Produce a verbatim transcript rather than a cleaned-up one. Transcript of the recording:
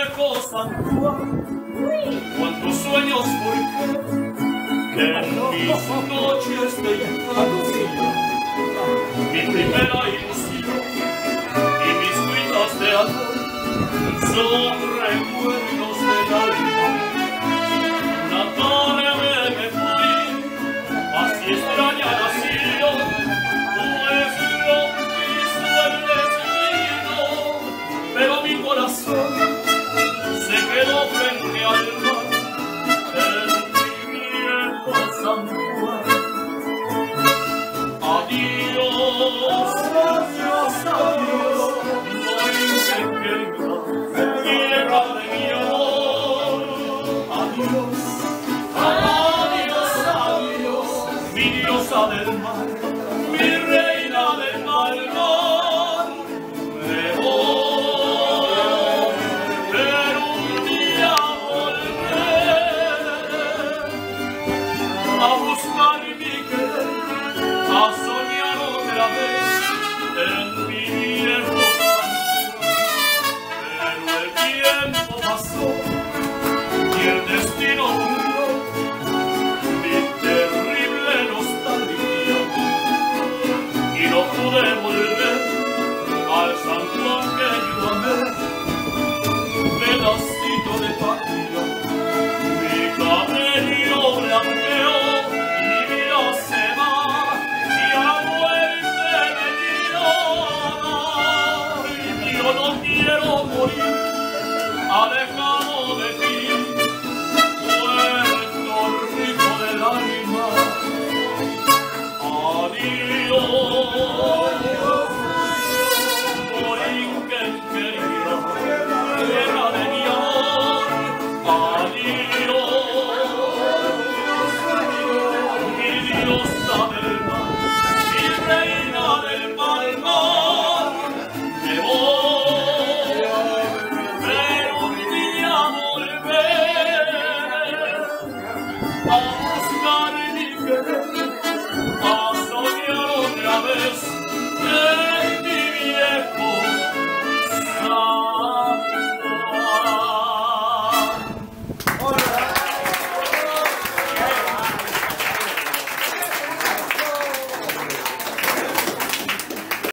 viejo San Juan, cuántos sueños porque que en mis noches de infancia, mi primera ilusión y mis cuitas de amor son recuerdos del alma. Una tarde me fui, así extraña nació, pues lo quiso el destino, pero mi corazón